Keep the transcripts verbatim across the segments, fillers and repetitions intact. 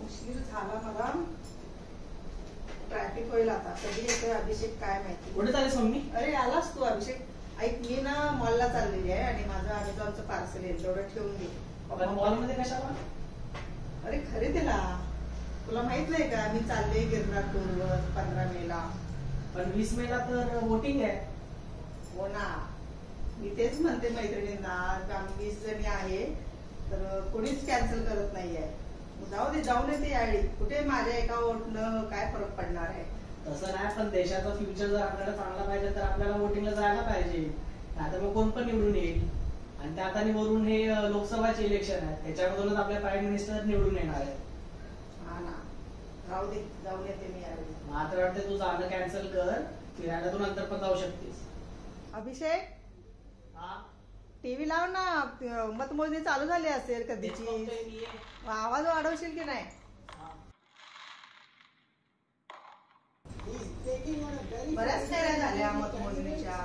उशीर झाला मला. ट्रॅफिक होईल आता. कधी येतोय अभिषेक काय माहिती. कुठे चालेस मम्मी? अरे आलास तू अभिषेक. ऐक मी ना मॉलला चाललेली आहे आणि माझं अमेझॉनचं पार्सल येईल तेवढं ठेवून दे. मॉल मध्ये कशाला? अरे खरेदीला. तुला माहित नाही का मी चालले गिरनार टूरवर पंधरा मे ला. पण वीस मे ला तर वोटिंग आहे. हो ना. मी तेच म्हणते मैत्रिणींना आम्ही वीस जणी आहे तर कोणीच कॅन्सल करत नाहीये. जाऊ दे जाऊन येते यावेळी. कुठे माझ्या एका वोटनं काय फरक पडणार आहे. तसं नाही पण देशाचा फ्युचर जर आपल्याला चांगला पाहिजे तर आपल्याला वोटिंगला जायला पाहिजे. नाहीतर मग कोण पण निवडून येईल. आणि त्यात आणि वरून हे लोकसभाचे इलेक्शन आहे त्याच्यामधूनच आपले प्राईम मिनिस्टर निवडून येणार आहे. हा ना. राहू दे जाऊन येते मी यावेळी. मात्र वाटते तू जाणं कॅन्सल कर. फिरायला तू नंतर पण जाऊ शकतेस. अभिषेक हा टीव्ही लाव ना. मतमोजणी चालू झाली असेल कधीची. आवाज वाढवशील की नाही. बऱ्याच फेऱ्या झाल्या मतमोजणीच्या.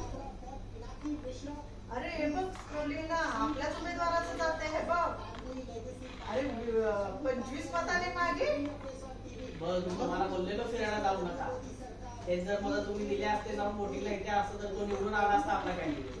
अरे हे बघ स्क्रोलिंग ना आपल्याच उमेदवाराचं जाते हे बघ. अरे पंचवीस मताने मागे. बघ तुम्हाला बोललेलो फिरायला जाऊ नका. तेच जर मला तुम्ही दिले असते जाऊन वोटिंगला इथे असतं तर तो निवडून आला असता आपला कॅन्डिडेट.